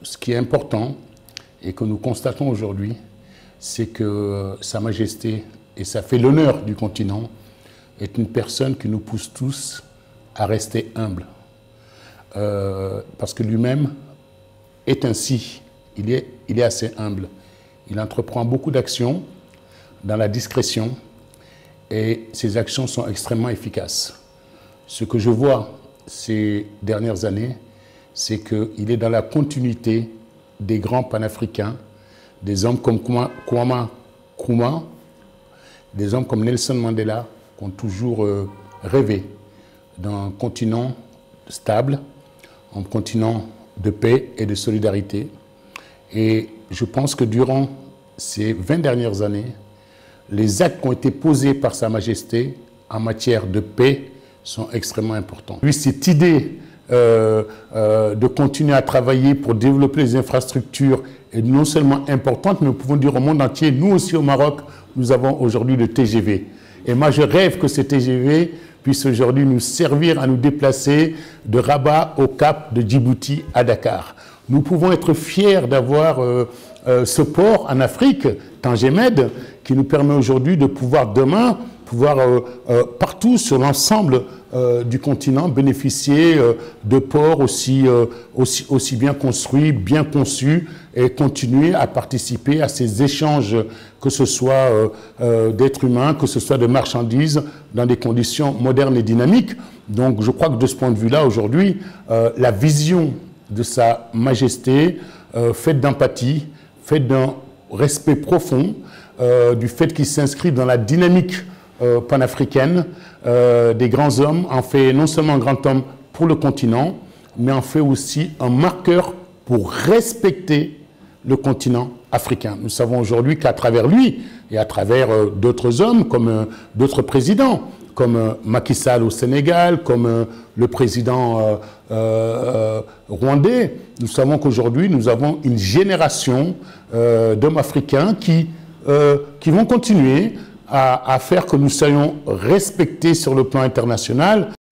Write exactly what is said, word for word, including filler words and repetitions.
ce qui est important et que nous constatons aujourd'hui, c'est que Sa Majesté, et ça fait l'honneur du continent, est une personne qui nous pousse tous à rester humbles. Euh, parce que lui-même est ainsi, il est, il est assez humble. Il entreprend beaucoup d'actions dans la discrétion et ces actions sont extrêmement efficaces. Ce que je vois ces dernières années, c'est qu'il est dans la continuité des grands panafricains, des hommes comme Kwame Nkrumah, des hommes comme Nelson Mandela, qui ont toujours euh, rêvé d'un continent stable, un continent de paix et de solidarité. Et je pense que durant ces vingt dernières années, les actes qui ont été posés par Sa Majesté en matière de paix sont extrêmement importants. Lui, cette idée euh, euh, de continuer à travailler pour développer les infrastructures est non seulement importante, mais nous pouvons dire au monde entier, nous aussi au Maroc, nous avons aujourd'hui le T G V. Et moi, je rêve que ce T G V puisse aujourd'hui nous servir à nous déplacer de Rabat au Cap, de Djibouti à Dakar. Nous pouvons être fiers d'avoir euh, euh, ce port en Afrique, Tanger Med, qui nous permet aujourd'hui de pouvoir demain, pouvoir euh, euh, partout sur l'ensemble euh, du continent bénéficier euh, de ports aussi, euh, aussi, aussi bien construits, bien conçus et continuer à participer à ces échanges, que ce soit euh, euh, d'êtres humains, que ce soit de marchandises, dans des conditions modernes et dynamiques. Donc je crois que de ce point de vue-là, aujourd'hui, euh, la vision de Sa Majesté, euh, faite d'empathie, faite d'un respect profond, euh, du fait qu'il s'inscrit dans la dynamique euh, panafricaine euh, des grands hommes, en fait non seulement un grand homme pour le continent, mais en fait aussi un marqueur pour respecter le continent africain. Nous savons aujourd'hui qu'à travers lui, et à travers euh, d'autres hommes, comme euh, d'autres présidents, comme euh, Macky Sall au Sénégal, comme euh, le président euh, euh, rwandais, nous savons qu'aujourd'hui, nous avons une génération euh, d'hommes africains qui, euh, qui vont continuer à, à faire que nous soyons respectés sur le plan international.